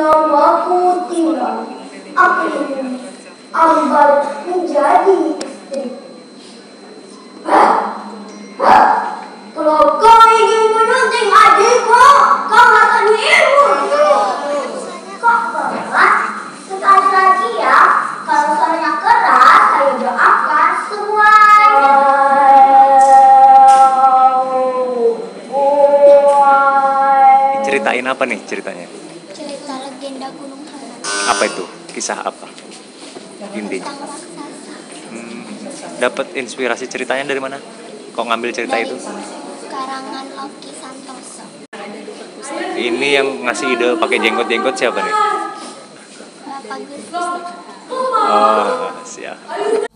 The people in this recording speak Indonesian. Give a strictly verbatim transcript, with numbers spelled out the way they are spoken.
Namaku Tina. Aku ingin Ambar menjadi istri. Hah? Hah? Kalau kau ingin menyunting adikku, kau akan ilmu. Kok berat? Sekali lagi ya, kalau suaranya keras, saya doakan semuanya. Ceritain apa nih ceritanya? Cerita legenda Gunung Halang. Apa itu? Kisah apa? Intinya. Tentang raksasa. Hmm, dapat inspirasi ceritanya dari mana? Kok ngambil cerita Dari itu? karangan Loki Santoso. Ini yang ngasih ide pakai jenggot-jenggot siapa nih? Bapak Gus Dur. Oh, siap.